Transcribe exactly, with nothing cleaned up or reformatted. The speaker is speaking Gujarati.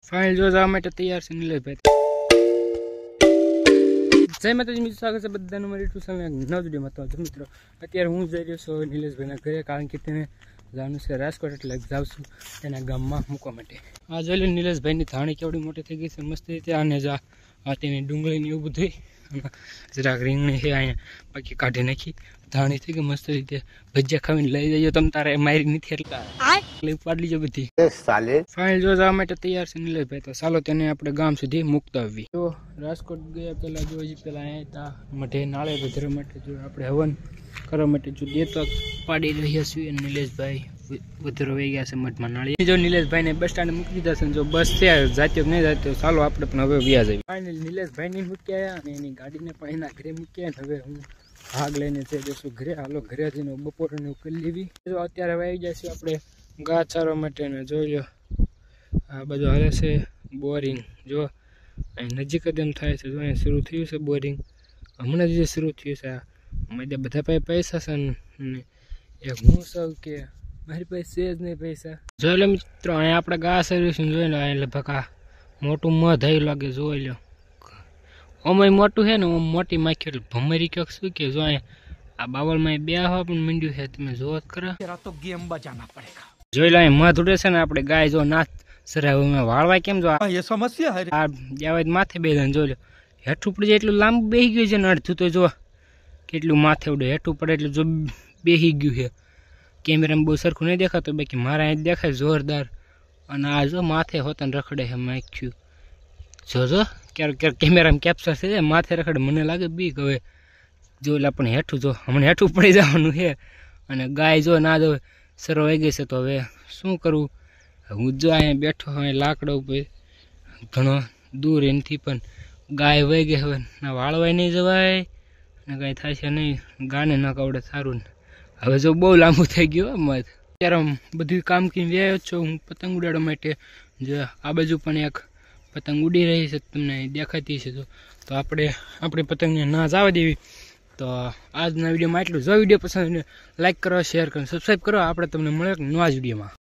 ફાઇનલ જો જવા માટે તૈયાર છે નિલેશભાઈ. જય માતાજી મિત્રો, સ્વાગત છે બધાનું મારી ટ્યુશન નવ વિડીયોમાં. તો મિત્રો અત્યારે હું જઈ રહ્યો છું નિલેશભાઈના ઘરે, કારણ કે તેને જવાનું છે રાજકોટ, એટલે જાઉં છું તેના ગામમાં મૂકવા માટે. આ જોઈ લો નિલેશભાઈની ધાણી કેવડી મોટી થઈ ગઈ છે મસ્ત રીતે, અને જ આ તેની ડુંગળીની એવું બધું જરાક રીંગણી છે અહીંયા બાકી કાઢી નાખી. ધાણી થઈ ગઈ મસ્ત રીતે, ભજીયા ખાવીને લઈ જઈએ તમે, તારે મારી નથી એટલે ઉપાડી લીજો બધી. ફાઇનલ જો જવા માટે તૈયાર છે નિલેશભાઈ. તો ચાલો તેને આપણે ગામ સુધી મૂકતા આવી. તો રાજકોટ ગયા પહેલા જો હજી પેલા અહીંયા મઢે નાળે વધરવા માટે જો આપણે હવન કરવા માટે જો દેતો પાડી રહ્યા છીએ. નિલેશભાઈ વધરો વહી ગયા છે મઠમાં નાળી. જો નિલેશભાઈ ને બસ સ્ટેન્ડ મૂકી દીધા છે, જો બસ છે જાત્યો નહીં જાત્યો, ચાલો આપણે પણ હવે વ્યાજ આવી. ફાઇનલ નિલેશભાઈ ને મૂકી આવ્યા અને એની ગાડીને પણ એના ઘરે મૂકી આવ્યા. હવે હું ભાગ લઈને છે જશું ઘરે. હાલો ઘરે જઈને બપોરને કરી લેવી. જો અત્યારે આવી જાય છે આપણે ઘાસ ચારવા માટે, ને જોઈ લો આ બધું હાલે છે બોરિંગ. જો અહીં નજીક જ એમ થાય છે, જો અહીં શરૂ થયું છે બોરિંગ, હમણાં જ શરૂ થયું છે. આ બધા પાસે પૈસા છે ને એક હું સૌ કે મારી પાસે છે જ નહીં પૈસા. જોઈ લો મિત્રો, અહીંયા આપણે ઘાસ સર્વિસિંગ જોઈ લો. અહીં લગભગ આ મોટું મધ અહીં લાગે, જોઈ લો ઓમય મોટું છે ને ઓમ મોટી માખી એટલે ભમરી ક્યાંક શું કે. જો અહીંયા આ બાવળમાં બે હવા પણ માંડ્યું છે, તમે જોવો જ કરો. તો ગેમ બચાવના પડેગા. જોઈ લો અહીં મધ ઉડે છે ને, આપણે ગાય જો નાથ સરાવે વાળવા કેમ જો આ સમસ્યા આ જાવેદ માથે બે જણ જોઈ લો. હેઠું પડી જાય એટલું લાંબુ બેસી ગયું છે ને, અડધું તો જો કેટલું માથે ઉડે, હેઠું પડે એટલે જો બેસી ગયું છે. કેમેરામાં બહુ સરખું નહીં દેખાતું, બાકી મારા અહીં દેખાય જોરદાર. અને આ જો માથે હોતા રખડે છે માખ્યું. જોજો ક્યારેક ક્યારેક કેમેરામાં કેપ્ચર થઈ જાય, માથે રખડે, મને લાગે બીક. હવે જો એટલે પણ હેઠું જો હમણાં હેઠું પડી જવાનું છે. અને ગાય જો ના જો સરો વહી ગઈ છે, તો હવે શું કરવું. હું જો અહીંયા બેઠો હોય લાકડા ઉપર ઘણો દૂર એનાથી, પણ ગાય વહી ગઈ. હવે ના વાળવાય નહીં જવાય ને કાંઈ થાય છે નહીં, ગાને ના કવડે સારું ને. હવે જો બહુ લાંબુ થઈ ગયું મત. અત્યારે બધું કામ કરીને વ્યાયો છો હું પતંગ ઉડાડવા માટે. જો આ બાજુ પણ એક પતંગ ઉડી રહી છે, તમને દેખાતી છે. તો આપણે આપણી પતંગને ના જવા દેવી. તો આજના વિડીયોમાં એટલું. જો વિડીયો પસંદ લાઈક કરો, શેર કરો, સબસ્ક્રાઈબ કરો. આપણે તમને મળે નવા જ વિડીયોમાં.